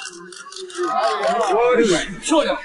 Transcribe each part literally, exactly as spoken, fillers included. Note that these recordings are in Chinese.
漂亮。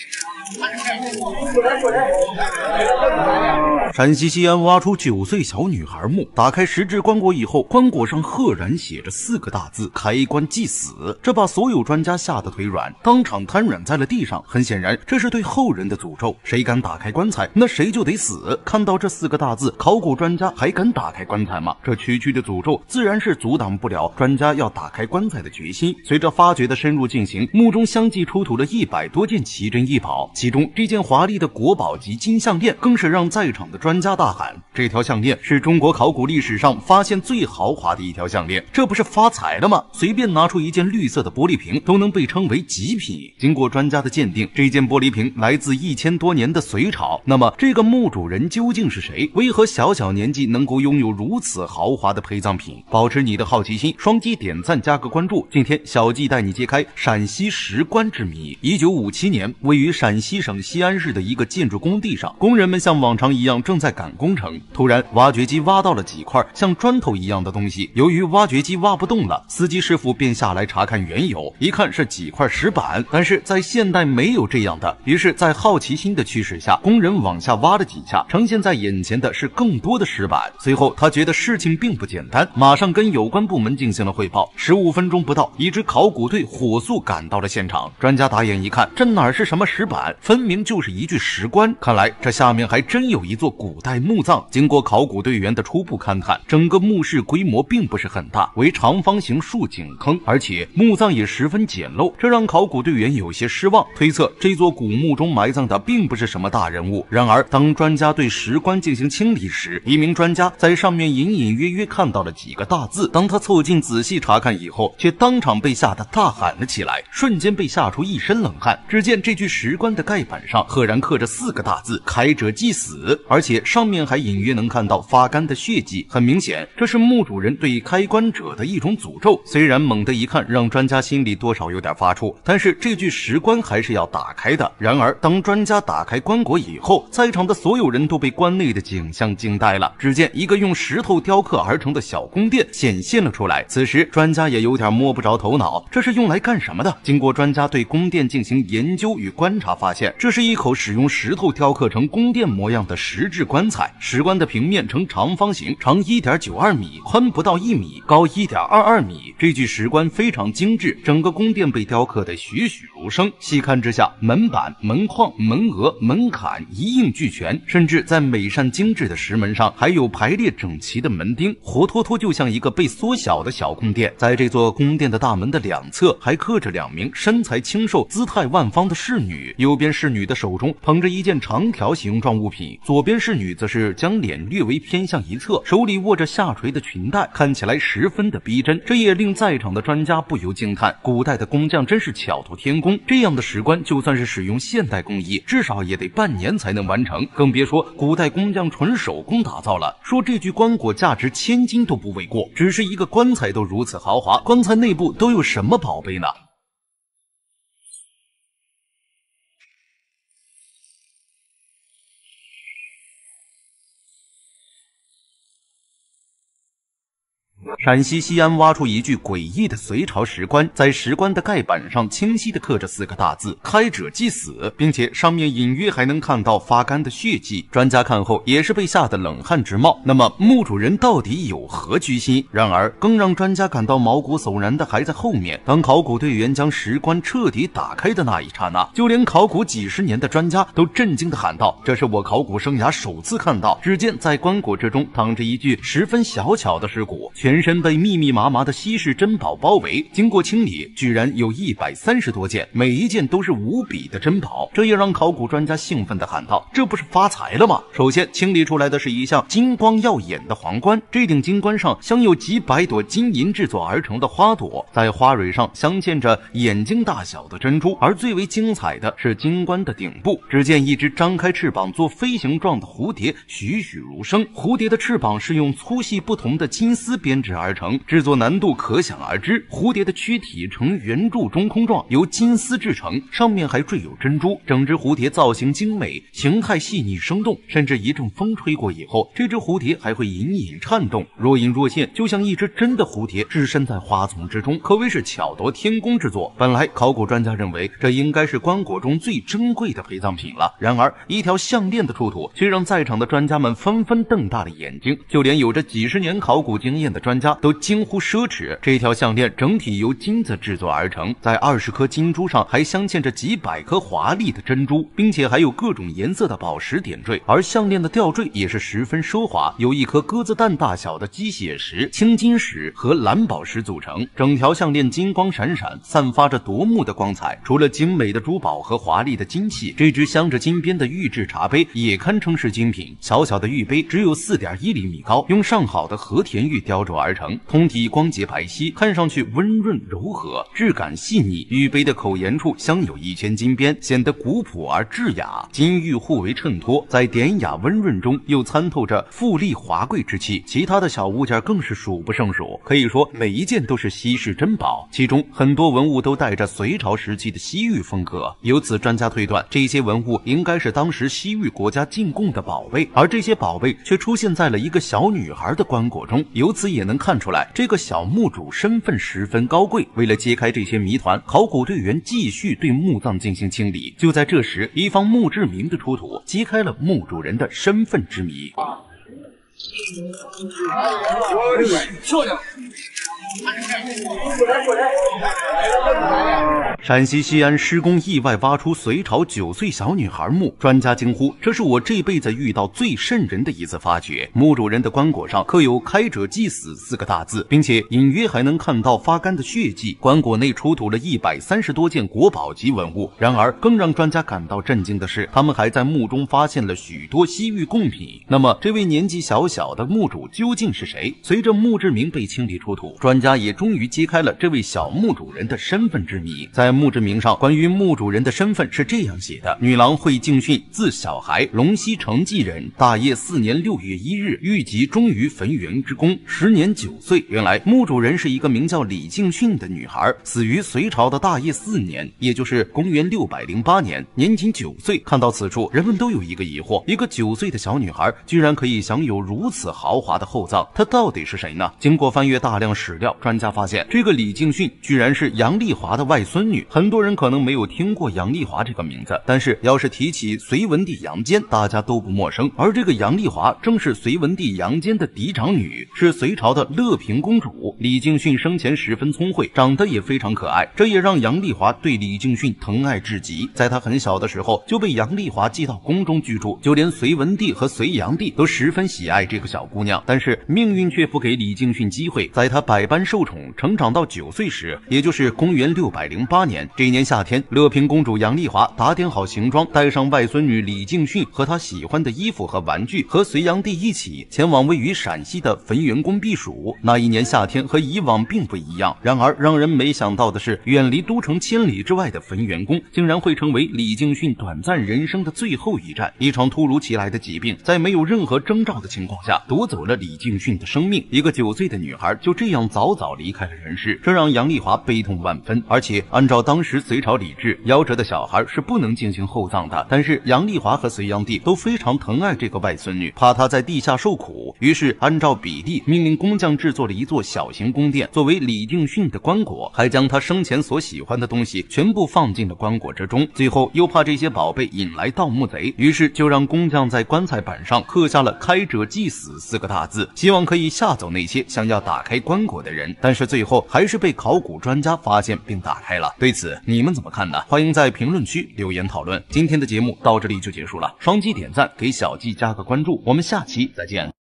陕西西安挖出九岁小女孩墓，打开石质棺椁以后，棺椁上赫然写着四个大字：开棺祭死。这把所有专家吓得腿软，当场瘫软在了地上。很显然，这是对后人的诅咒，谁敢打开棺材，那谁就得死。看到这四个大字，考古专家还敢打开棺材吗？这区区的诅咒自然是阻挡不了专家要打开棺材的决心。随着发掘的深入进行，墓中相继出土了一百多件奇珍异宝，其中这件华丽的国宝级金项链更是让在场的专家大喊：这条项链是中国考古历史上发现最豪华的一条项链，这不是发财了吗？随便拿出一件绿色的玻璃瓶都能被称为极品。经过专家的鉴定，这件玻璃瓶来自一千多年的隋朝。那么这个墓主人究竟是谁？为何小小年纪能够拥有如此豪华的陪葬品？保持你的好奇心，双击点赞加个关注。今天小纪带你揭开陕西石棺之谜。一九五七年，位于陕西省西安市的一个建筑工地上，工人们像往常一样正在赶工程，突然挖掘机挖到了几块像砖头一样的东西。由于挖掘机挖不动了，司机师傅便下来查看缘由，一看是几块石板，但是在现代没有这样的。于是在好奇心的驱使下，工人往下挖了几下，呈现在眼前的是更多的石板。随后他觉得事情并不简单，马上跟有关部门进行了汇报。十五分钟不到，一支考古队火速赶到了现场。专家打眼一看，这哪是什么石板，分明就是一具石棺。看来这下面还真有一座古代墓葬。经过考古队员的初步勘探，整个墓室规模并不是很大，为长方形竖井坑，而且墓葬也十分简陋，这让考古队员有些失望，推测这座古墓中埋葬的并不是什么大人物。然而当专家对石棺进行清理时，一名专家在上面隐隐约约看到了几个大字，当他凑近仔细查看以后，却当场被吓得大喊了起来，瞬间被吓出一身冷汗。只见这具石棺的盖板上赫然刻着四个大字：开者祭死，而且上面还隐约能看到发干的血迹，很明显这是墓主人对开棺者的一种诅咒。虽然猛地一看让专家心里多少有点发怵，但是这具石棺还是要打开的。然而当专家打开棺椁以后，在场的所有人都被棺内的景象惊呆了。只见一个用石头雕刻而成的小宫殿显现了出来，此时专家也有点摸不着头脑，这是用来干什么的？经过专家对宫殿进行研究与观察，发现这是一口使用石头雕刻成宫殿模样的石质棺材。石棺的平面呈长方形，长 一点九二米，宽不到一米，高 一点二二米。这具石棺非常精致，整个宫殿被雕刻得栩栩如生。细看之下，门板、门框、门额、门槛一应俱全，甚至在美善精致的石门上还有排列整齐的门钉，活脱脱就像一个被缩小的小宫殿。在这座宫殿的大门的两侧还刻着两名身材清瘦、姿态万方的侍女，右边侍女的手中捧着一件长条形状物品，左边侍女则是将脸略微偏向一侧，手里握着下垂的裙带，看起来十分的逼真。这也令在场的专家不由惊叹，古代的工匠真是巧夺天工，这样的石棺就算是使用现代工艺，至少也得半年才能完成，更别说古代工匠纯手工打造了。说这具棺椁价值千金都不为过，只是一个棺材都如此豪华，棺材内部都有什么宝贝呢？陕西西安挖出一具诡异的隋朝石棺，在石棺的盖板上清晰地刻着四个大字：开者祭死，并且上面隐约还能看到发干的血迹。专家看后也是被吓得冷汗直冒。那么墓主人到底有何居心？然而更让专家感到毛骨悚然的还在后面。当考古队员将石棺彻底打开的那一刹那，就连考古几十年的专家都震惊地喊道：这是我考古生涯首次看到。只见在棺椁之中躺着一具十分小巧的尸骨，全身被密密麻麻的稀世珍宝包围，经过清理，居然有一百三十多件，每一件都是无比的珍宝。这也让考古专家兴奋地喊道：这不是发财了吗？首先清理出来的是一项金光耀眼的皇冠，这顶金冠上镶有几百朵金银制作而成的花朵，在花蕊上镶嵌着眼睛大小的珍珠。而最为精彩的是金冠的顶部，只见一只张开翅膀做飞行状的蝴蝶栩栩如生，蝴蝶的翅膀是用粗细不同的金丝编织制而成，制作难度可想而知。蝴蝶的躯体呈圆柱中空状，由金丝制成，上面还缀有珍珠。整只蝴蝶造型精美，形态细腻生动，甚至一阵风吹过以后，这只蝴蝶还会隐隐颤动，若隐若现，就像一只真的蝴蝶置身在花丛之中，可谓是巧夺天工之作。本来考古专家认为这应该是棺椁中最珍贵的陪葬品了，然而一条项链的出土却让在场的专家们纷纷瞪大了眼睛，就连有着几十年考古经验的专家都惊呼奢侈。这条项链整体由金子制作而成，在二十颗金珠上还镶嵌着几百颗华丽的珍珠，并且还有各种颜色的宝石点缀，而项链的吊坠也是十分奢华，由一颗鸽子蛋大小的鸡血石、青金石和蓝宝石组成，整条项链金光闪闪，散发着夺目的光彩。除了精美的珠宝和华丽的金器，这只镶着金边的玉制茶杯也堪称是精品。小小的玉杯只有 四点一厘米高，用上好的和田玉雕琢而成，通体光洁白皙，看上去温润柔和，质感细腻。玉杯的口沿处镶有一圈金边，显得古朴而质雅，金玉互为衬托，在典雅温润中又参透着富丽华贵之气。其他的小物件更是数不胜数，可以说每一件都是稀世珍宝，其中很多文物都带着隋朝时期的西域风格。由此专家推断，这些文物应该是当时西域国家进贡的宝贝，而这些宝贝却出现在了一个小女孩的棺椁中。由此也能看出来，这个小墓主身份十分高贵。为了揭开这些谜团，考古队员继续对墓葬进行清理。就在这时，一方墓志铭的出土，揭开了墓主人的身份之谜。 漂亮。 陕西西安施工意外挖出隋朝九岁小女孩墓，专家惊呼：“这是我这辈子遇到最瘆人的一次发掘。”墓主人的棺椁上刻有“开者即死”四个大字，并且隐约还能看到发干的血迹。棺椁内出土了一百三十多件国宝级文物。然而，更让专家感到震惊的是，他们还在墓中发现了许多西域贡品。那么，这位年纪小小的墓主究竟是谁？随着墓志铭被清理出土，专家也终于揭开了这位小墓主人的身份之谜。在墓志铭上，关于墓主人的身份是这样写的：女郎惠敬训，字小孩，龙溪城济人，大业四年六月一日，遇疾终于焚园之功，时年九岁。原来墓主人是一个名叫李敬训的女孩，死于隋朝的大业四年，也就是公元六百零八年，年仅九岁。看到此处，人们都有一个疑惑：一个九岁的小女孩居然可以享有如此豪华的厚葬，她到底是谁呢？经过翻阅大量史料，专家发现这个李敬训居然是杨丽华的外孙女。很多人可能没有听过杨丽华这个名字，但是要是提起隋文帝杨坚，大家都不陌生。而这个杨丽华正是隋文帝杨坚的嫡长女，是隋朝的乐平公主。李敬训生前十分聪慧，长得也非常可爱，这也让杨丽华对李敬训疼爱至极。在他很小的时候就被杨丽华接到宫中居住，就连隋文帝和隋炀帝都十分喜爱这个小姑娘。但是命运却不给李敬训机会，在他百般受宠，成长到九岁时，也就是公元六百零八年，这一年夏天，乐平公主杨丽华打点好行装，带上外孙女李敬训和她喜欢的衣服和玩具，和隋炀帝一起前往位于陕西的焚元宫避暑。那一年夏天和以往并不一样，然而让人没想到的是，远离都城千里之外的焚元宫竟然会成为李敬训短暂人生的最后一站。一场突如其来的疾病在没有任何征兆的情况下夺走了李敬训的生命，一个九岁的女孩就这样早早离开了人世，这让杨丽华悲痛万分。而且按照当时隋朝礼制，夭折的小孩是不能进行厚葬的，但是杨丽华和隋炀帝都非常疼爱这个外孙女，怕她在地下受苦，于是按照比例命令工匠制作了一座小型宫殿作为李敬训的棺椁，还将他生前所喜欢的东西全部放进了棺椁之中。最后又怕这些宝贝引来盗墓贼，于是就让工匠在棺材板上刻下了开者即死四个大字，希望可以吓走那些想要打开棺椁的人。但是最后还是被考古专家发现并打开了。对此你们怎么看呢？欢迎在评论区留言讨论。今天的节目到这里就结束了，双击点赞，给小季加个关注，我们下期再见。